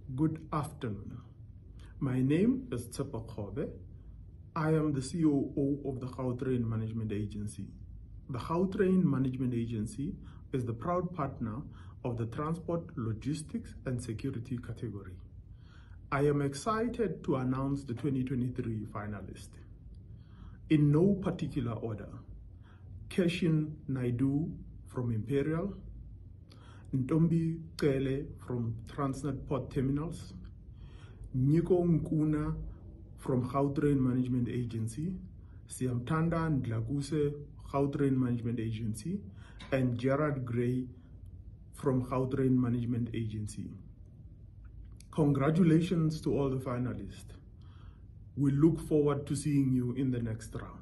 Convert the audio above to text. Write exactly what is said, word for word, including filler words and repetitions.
Good afternoon. My name is Tshepo Kgobe. I am the C O O of the Gautrain Management Agency. The Gautrain Management Agency is the proud partner of the Transport, Logistics and Security category. I am excited to announce the twenty twenty-three finalists. In no particular order: Keshin Naidu from Imperial, Ntombi Kele from Transnet Port Terminals, Niko Nkuna from Gautrain Management Agency, Siamtanda Ndlaguse, Gautrain Management Agency, and Gerard Gray from Gautrain Management Agency. Congratulations to all the finalists. We look forward to seeing you in the next round.